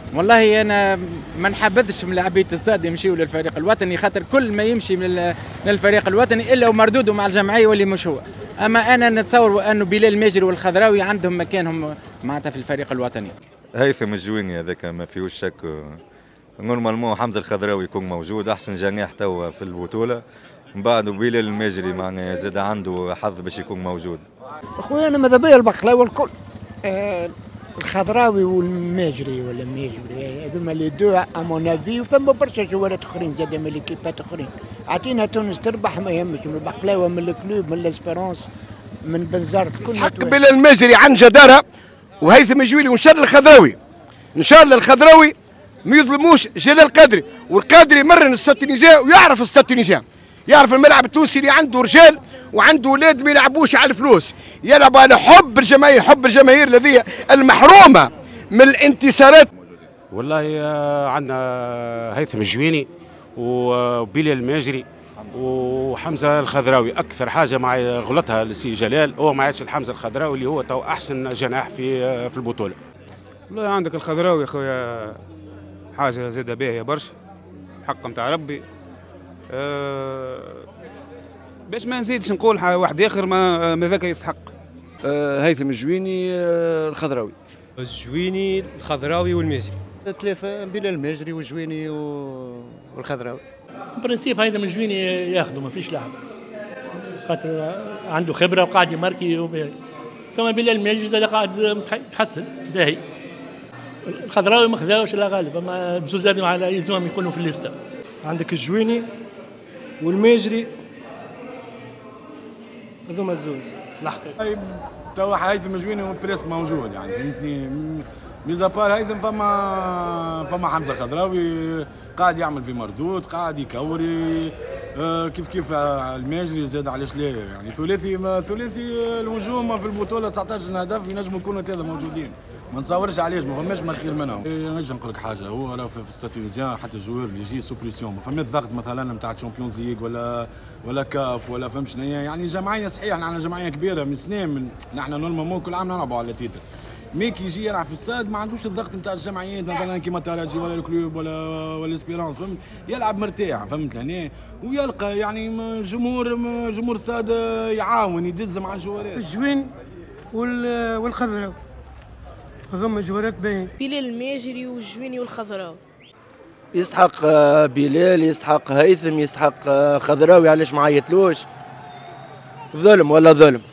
والله انا ما نحبذش من لاعبية استاد يمشيوا للفريق الوطني، خاطر كل ما يمشي من الفريق الوطني الا ومردوده مع الجمعيه واللي مش هو. اما انا نتصور انه بلال الماجري والخضراوي عندهم مكانهم معناتها في الفريق الوطني. هيثم الجويني هذاك ما فيهوش شك. نورمالمون حمزه الخضراوي يكون موجود احسن جناح توا في البطوله، من بعد بلال الماجري معناها زاد عنده حظ باش يكون موجود. اخويا انا ماذا بيا البقلاوي الكل، الخضراوي والماجري ولا الماجري هذوما لي دو امون افي، وثم برشا جوارات اخرين زاد من ليكيبات اخرين. عطينا تونس تربح ما يهمش، من البقلاوه من الكلوب من لاسبيرونس من بنزرت كل حق بلا الماجري عن جداره وهيثم الجويلي وان شاء الله الخضراوي، ان شاء الله الخضراوي ما يظلموش جلال القادري، والقادري مرن الستونيزيان ويعرف الستونيزيان، يعرف الملعب التونسي اللي عنده رجال وعنده اولاد ما يلعبوش على الفلوس، يلعب على حب الجماهير، حب الجماهير الذي المحرومه من الانتصارات. والله عندنا هيثم الجويني وبلال الماجري وحمزه الخضراوي. اكثر حاجه مع غلطها السي جلال هو ما عادش الحمزه الخضراوي اللي هو تو احسن جناح في البطوله. والله عندك الخضراوي خويا حاجه زاده باهيه برشا، حق نتاع ربي. باش ما نزيدش نقول واحد اخر ما ذاك يستحق. هيثم الجويني الخضراوي. الجويني الخضراوي والماجري. ثلاثة بلال الماجري والجويني والخضراوي. برنسيب هيثم الجويني ياخذوا ما فيش لاعب، خاطر عنده خبرة وقاعد يماركي وباهي. ثم بلال الماجري زاد قاعد يتحسن باهي. الخضراوي ما خذاوش لا غالب، اما بزوز على يلزمهم يكونوا في الليسته. عندك الجويني والماجري هذوما الزوز الحقيقة. توا هيثم الجويني بريسك موجود، يعني فهمتني. ميزابار هيثم فما حمزه الخضراوي قاعد يعمل في مردود، قاعد يكوري كيف الماجري زاد علاش لا، يعني ثلاثي الهجوم في البطوله 19 هدف ينجموا يكونوا ثلاثه موجودين، ما نتصورش علاش ما فماش ما خير منهم. نجم نقول لك حاجه، هو راه في الستونيزيان حتى الجوار اللي يجي سوبريسيون ما فماش ضغط مثلا نتاع الشامبيونز ليغ ولا كاف ولا فهمت شنو هي، يعني جمعيه صحيح نحن جمعيه كبيره من سنين، نحن نورمالمون كل عام نلعبوا على تيتر، مي كي يجي يلعب في الاستاد ما عندوش الضغط نتاع الجمعيات مثلا كيما تراجي ولا الكلوب ولا اسبيرونس، فهمت، يلعب مرتاح فهمت لهنا، ويلقى يعني جمهور استاد يعاون يدز مع الجوارات. الجوين والخضراوي هذوما جوارات باهين. بلال الماجري والجويني والخضراوي. يستحق بلال، يستحق هيثم، يستحق خضراوي، علاش ما عيطلوش؟ ظلم ولا ظلم؟